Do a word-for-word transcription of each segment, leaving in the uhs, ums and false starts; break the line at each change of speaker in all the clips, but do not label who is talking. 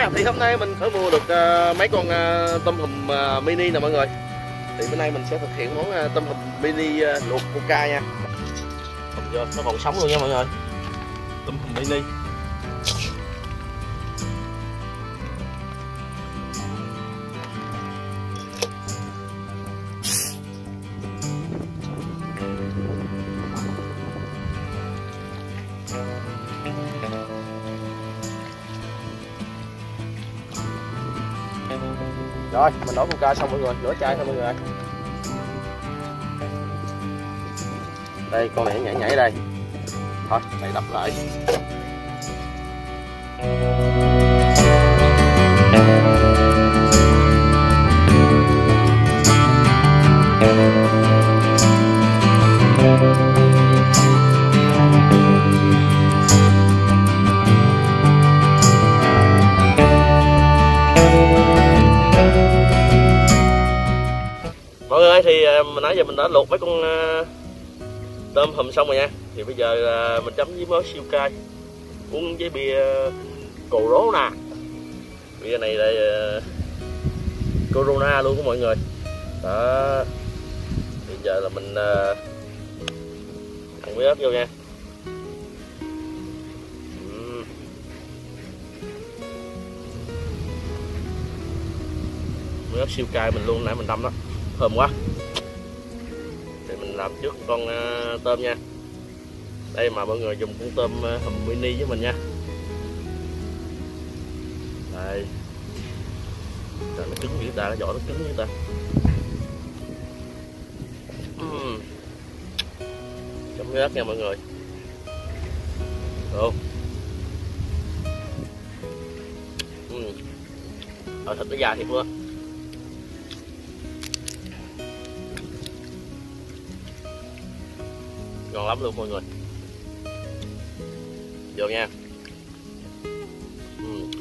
nha. Thì hôm nay mình sẽ mua được uh, mấy con uh, tôm hùm uh, mini nè mọi người. Thì bữa nay mình sẽ thực hiện món uh, tôm hùm mini uh, luộc coca nha. Vô, nó còn sống luôn nha mọi người. Tôm hùm mini. Rồi, mình đổ coca xong mọi người, rửa chai thôi mọi người. Đây, con này nhảy nhảy đây. Thôi, này đắp lại. Mọi người ơi, thì mình nãy giờ mình đã luộc mấy con uh, tôm hùm xong rồi nha. Thì bây giờ uh, mình chấm với món siêu cay, uống với bia uh, Corona. Bia này là uh, Corona luôn của mọi người. Đó. Bây giờ là mình uh, ăn muối ớt vô nha. uhm. Muối ớt siêu cay mình luôn, nãy mình đâm đó, thơm quá. Thì mình làm trước con uh, tôm nha. Đây mà mọi người dùng con tôm uh, hùm mini với mình nha. Đây. Trời, nó cứng như ta, cái vỏ nó cứng như ta. uhm. Chấm ớt nha mọi người. Được. uhm. Ở thịt nó già thiệt luôn. Ngon lắm luôn mọi người. Vô nha. uhm.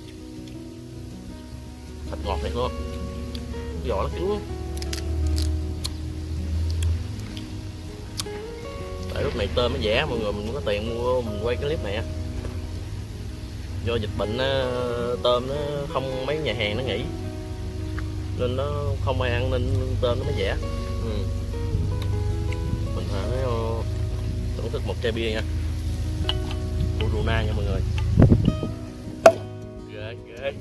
Thịt ngọt thiệt luôn. Vỏ nó cứng. Tại lúc này tôm nó rẻ mọi người, mình có tiền mua mình quay cái clip này á. Do dịch bệnh tôm nó không, mấy nhà hàng nó nghỉ nên nó không ai ăn nên tôm nó mới rẻ. ừ. Mình phải thưởng thức một chai bia nha, Corona nha mọi người. Ghê ghê.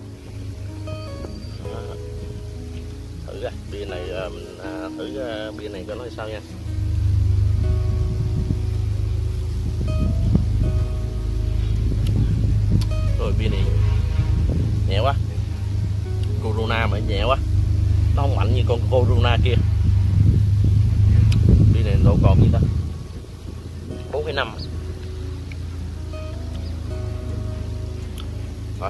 Thử ra bia này, mình thử bia này cho nó sao nha. Rồi bia này nhẹ quá, Corona mà nhẹ quá, nó không mạnh như con Corona kia. Bia này độ cồn như ta bốn phẩy năm. Rồi.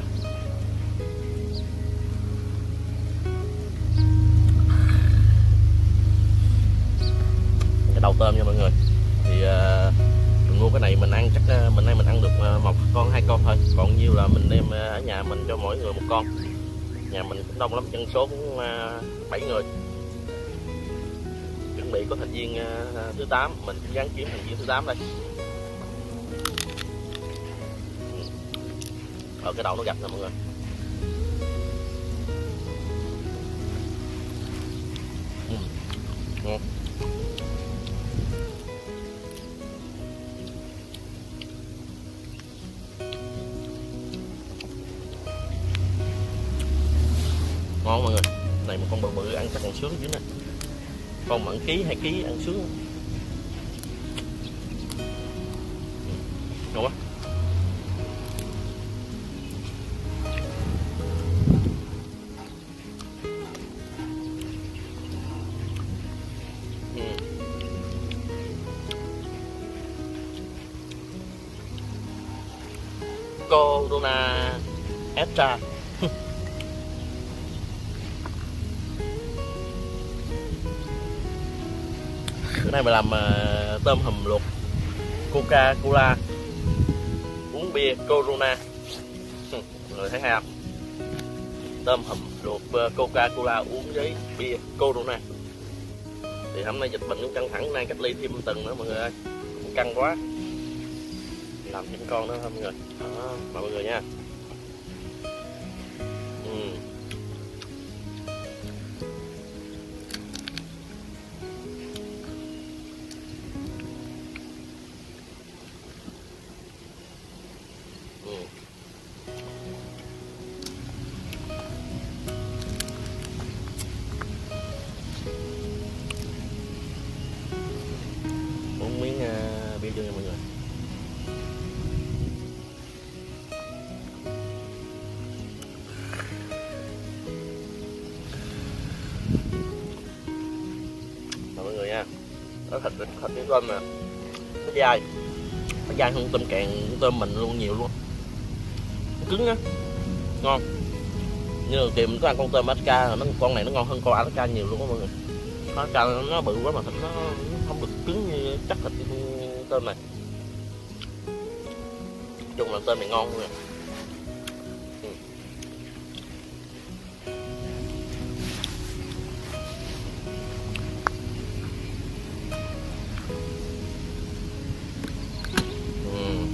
Cái đầu tôm nha mọi người. Thì uh, mình mua cái này mình ăn chắc uh, mình nay mình ăn được uh, một con hai con thôi, còn nhiêu là mình đem uh, ở nhà mình cho mỗi người một con. Nhà mình cũng đông lắm, dân số cũng uh, bảy người. Chuẩn bị có thành viên uh, thứ tám, mình cũng gắng kiếm thành viên thứ tám đây. Ở cái đầu nó gặp nè mọi người. uhm. Ngon. Ngon mọi người. Này một con bự bự ăn chắc còn sướng chứ nè. Con mặn ký hai ký ăn sướng. Ngon quá. Corona Extra. Bữa nay mình làm uh, tôm hùm luộc Coca Cola, uống bia Corona. Mọi người thấy hay không? Tôm hùm luộc uh, Coca Cola uống với bia Corona. Thì hôm nay dịch bệnh cũng căng thẳng, nay cách ly thêm một tuần nữa mọi người ơi, căng quá. Làm thêm con nữa thôi mọi người. Đó, mời mọi người nha. miếng uh, bia vô nha mọi người. Rồi mọi người nha, nó thịt thịt miếng tôm nè, nó dai, nó dai hơn tôm càng tôm mình luôn nhiều luôn, nó cứng á, ngon. Như là tìm có ăn con tôm Alaska, nó con này nó ngon hơn con Alaska nhiều luôn á mọi người. Alaska nó bự quá mà thịt nó không được cứng như chắc thịt tôm này. Chung là tôm này ngon luôn nè. Ừ. Ừ.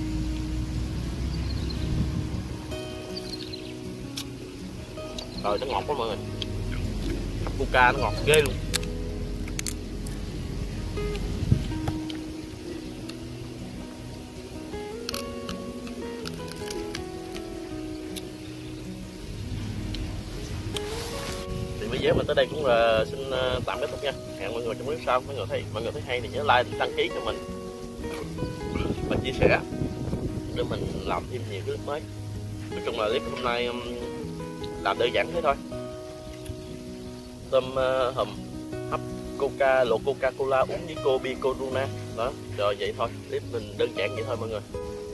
Rồi nó ngọt quá mọi người. Coca nó ngọt ghê luôn. Thì bây giờ mình tới đây cũng là xin tạm kết thúc nha. Hẹn mọi người trong clip sau. Mọi người thấy mọi người thấy hay thì nhớ like, đăng ký cho mình và chia sẻ để mình làm thêm nhiều clip mới. Nói chung là clip hôm nay làm đơn giản thế thôi. Tôm uh, hùm hấp coca, lột coca cola uống với cô bia corona đó, rồi vậy thôi, clip mình đơn giản vậy thôi mọi người.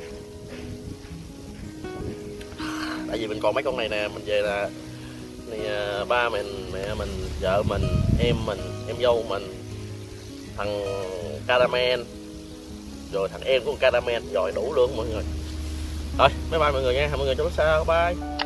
Tại vì mình còn mấy con này nè, mình về là này, uh, ba mình, mẹ mình, vợ mình, em mình, em dâu mình, thằng Caramel, rồi thằng em của Caramel, rồi đủ luôn mọi người. Rồi bye bye mọi người nha, mọi người trong lúc sau, bye.